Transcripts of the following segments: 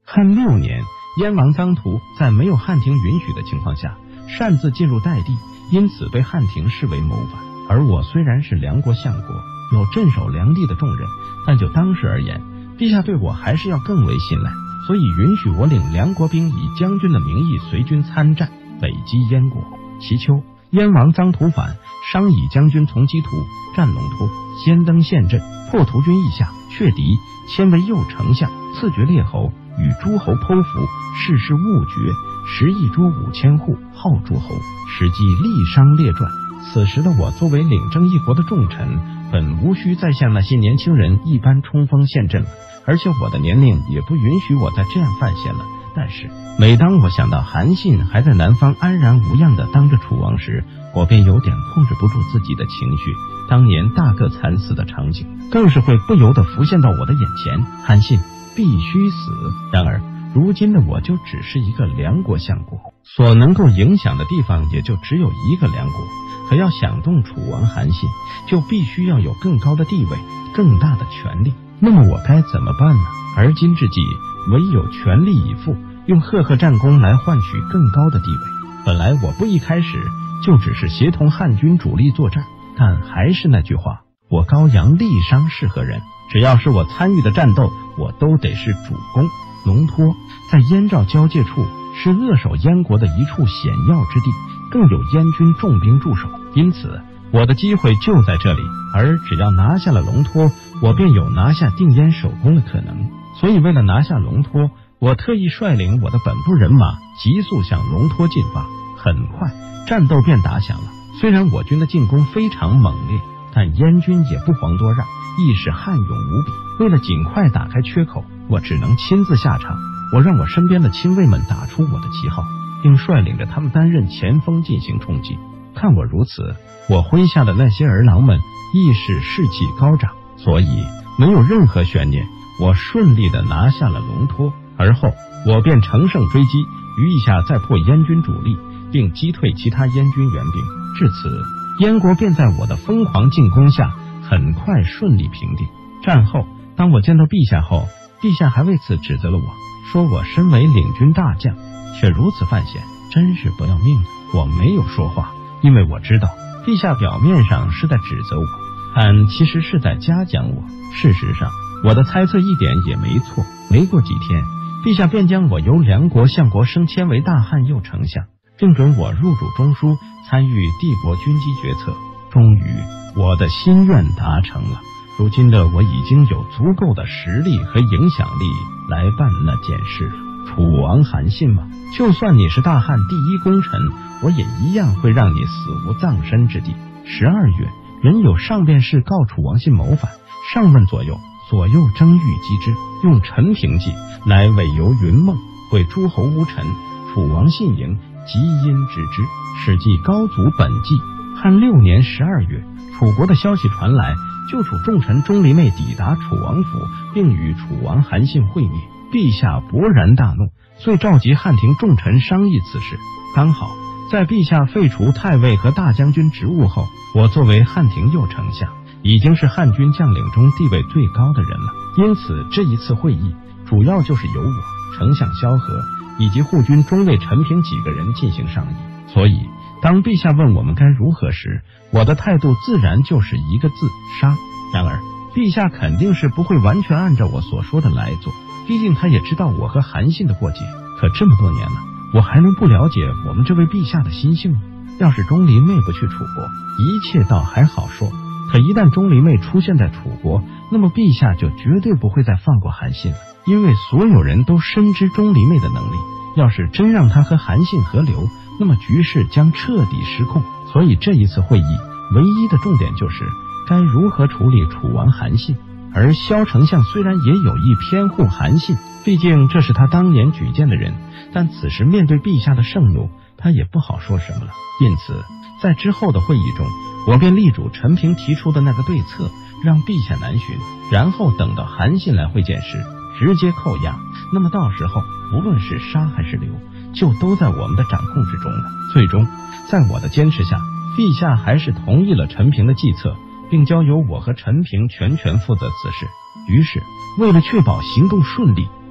汉6年，燕王臧荼在没有汉廷允许的情况下，擅自进入代地，因此被汉廷视为谋反。而我虽然是梁国相国，有镇守梁地的重任，但就当时而言，陛下对我还是要更为信赖，所以允许我领梁国兵以将军的名义随军参战，北击燕国。其秋，燕王臧荼反，商以将军从基图战龙托，先登陷阵，破荼军意下，却敌，迁为右丞相，赐爵列侯，与诸侯剖符，世事勿决，食邑捉5000户，号诸侯。史记历商列传。此时的我作为领征一国的重臣，本无需再像那些年轻人一般冲锋陷阵了，而且我的年龄也不允许我再这样犯险了。但是每当我想到韩信还在南方安然无恙的当着楚王时，我便有点控制不住自己的情绪。当年大个惨死的场景更是会不由得浮现到我的眼前，韩信必须死。然而如今的我就只是一个梁国相国，所能够影响的地方也就只有一个梁国，可要想动楚王韩信，就必须要有更高的地位，更大的权力。那么我该怎么办呢？而今之计，唯有全力以赴，用赫赫战功来换取更高的地位。本来我不一开始就只是协同汉军主力作战，但还是那句话，我高阳历商是何人？只要是我参与的战斗，我都得是主攻。龙托在燕赵交界处，是扼守燕国的一处险要之地，更有燕军重兵驻守，因此我的机会就在这里。而只要拿下了龙托，我便有拿下定燕首功的可能。所以为了拿下龙托，我特意率领我的本部人马急速向龙托进发。很快战斗便打响了，虽然我军的进攻非常猛烈，但燕军也不遑多让，亦是悍勇无比。为了尽快打开缺口，我只能亲自下场。我让我身边的亲卫们打出我的旗号，并率领着他们担任前锋进行冲击。看我如此，我麾下的那些儿郎们亦是士气高涨，所以没有任何悬念，我顺利的拿下了龙托。而后我便乘胜追击，于意下再破燕军主力，并击退其他燕军援兵。至此，燕国便在我的疯狂进攻下很快顺利平定。战后当我见到陛下后，陛下还为此指责了我，说我身为领军大将却如此犯险，真是不要命的。我没有说话，因为我知道陛下表面上是在指责我，但其实是在嘉奖我。事实上我的猜测一点也没错。没过几天，陛下便将我由梁国相国升迁为大汉右丞相，并准我入主中书，参与帝国军机决策。终于我的心愿达成了，如今的我已经有足够的实力和影响力来办那件事了。楚王韩信嘛，就算你是大汉第一功臣，我也一样会让你死无葬身之地。12月，仍有上便士告楚王信谋反，上问左右争欲击之，用陈平计来委由云梦，会诸侯无臣。楚王信迎，即因知之。史记高祖本纪。汉6年12月，楚国的消息传来，就楚重臣钟离昧抵达楚王府，并与楚王韩信会面。陛下勃然大怒，遂召集汉廷重臣商议此事。刚好在陛下废除太尉和大将军职务后，我作为汉廷右丞相，已经是汉军将领中地位最高的人了。因此这一次会议主要就是由我、丞相萧何以及护军中尉陈平几个人进行商议。所以当陛下问我们该如何时，我的态度自然就是一个字：杀。然而陛下肯定是不会完全按照我所说的来做，毕竟他也知道我和韩信的过节。可这么多年了，我还能不了解我们这位陛下的心性吗？要是钟离昧不去楚国，一切倒还好说，可一旦钟离昧出现在楚国，那么陛下就绝对不会再放过韩信了，因为所有人都深知钟离昧的能力，要是真让他和韩信合流，那么局势将彻底失控。所以这一次会议唯一的重点就是该如何处理楚王韩信。而萧丞相虽然也有意偏护韩信，毕竟这是他当年举荐的人，但此时面对陛下的盛怒，他也不好说什么了。因此在之后的会议中，我便力主陈平提出的那个对策，让陛下难寻，然后等到韩信来会见时直接扣押。那么到时候无论是杀还是留，就都在我们的掌控之中了。最终在我的坚持下，陛下还是同意了陈平的计策，并交由我和陈平全权负责此事。于是为了确保行动顺利，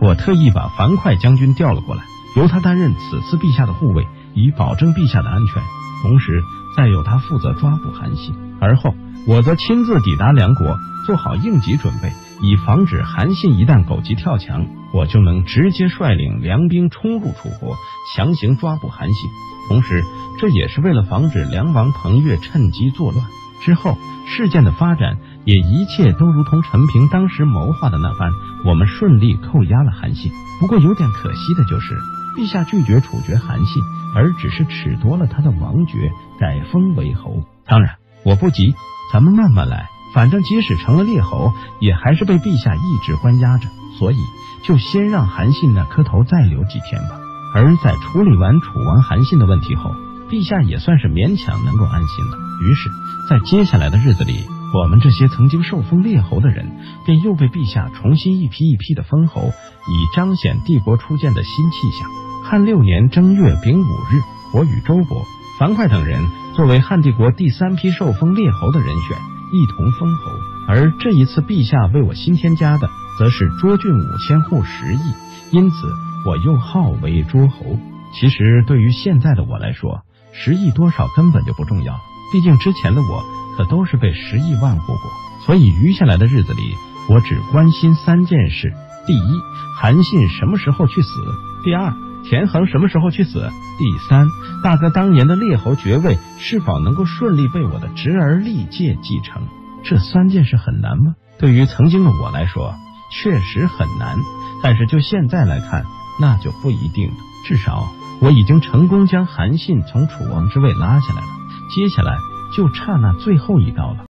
我特意把樊哙将军调了过来，由他担任此次陛下的护卫，以保证陛下的安全，同时再由他负责抓捕韩信。而后我则亲自抵达梁国，做好应急准备，以防止韩信一旦狗急跳墙，我就能直接率领梁兵冲入楚国，强行抓捕韩信。同时这也是为了防止梁王彭越趁机作乱。之后事件的发展也一切都如同陈平当时谋划的那般，我们顺利扣押了韩信。不过有点可惜的就是陛下拒绝处决韩信，而只是褫夺了他的王爵，改封为侯。当然我不急，咱们慢慢来，反正即使成了列侯，也还是被陛下一直关押着，所以就先让韩信那颗头再留几天吧。而在处理完楚王韩信的问题后，陛下也算是勉强能够安心了。于是在接下来的日子里，我们这些曾经受封列侯的人便又被陛下重新一批一批的封侯，以彰显帝国初建的新气象。汉6年正月丙午日，我与周勃、樊哙等人作为汉帝国第3批受封列侯的人选，一同封侯。而这一次陛下为我新添加的则是涿郡5000户10邑，因此我又号为涿侯。其实对于现在的我来说，10亿多少根本就不重要，毕竟之前的我可都是被10亿万户过。所以余下来的日子里，我只关心3件事：第一，韩信什么时候去死；第二，田横什么时候去死；第三，大哥当年的列侯爵位是否能够顺利被我的侄儿历届继承。这3件事很难吗？对于曾经的我来说确实很难，但是就现在来看那就不一定了。至少我已经成功将韩信从楚王之位拉下来了，接下来就差那最后一刀了。